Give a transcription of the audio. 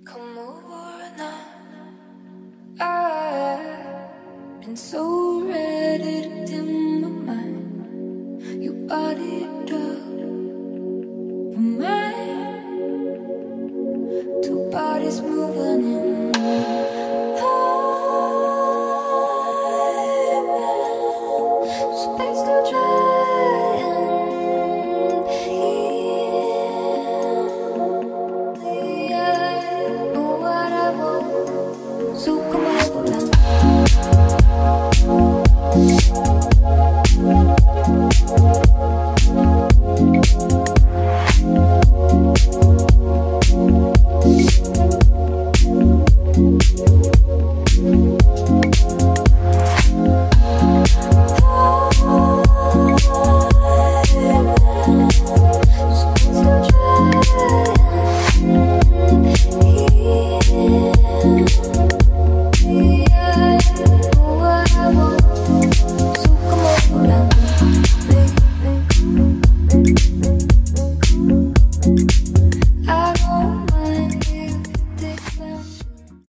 Come over now. I've been so ready to dim my mind. Your body drug for mine. Two bodies moving in time. Space to try and heal. I know what I want. So come